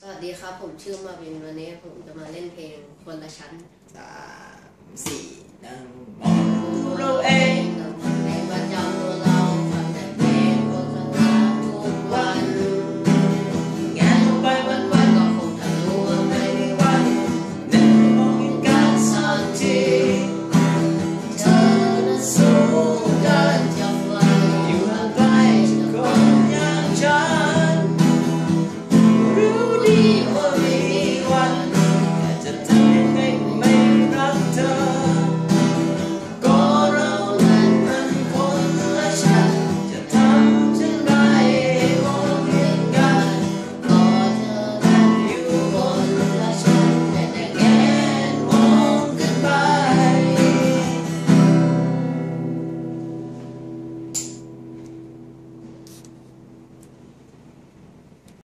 สวัสดีครับผมชื่อมาวินวันนี้ผมจะมาเล่นเพลงคนละชั้น 3 4 1เราเอง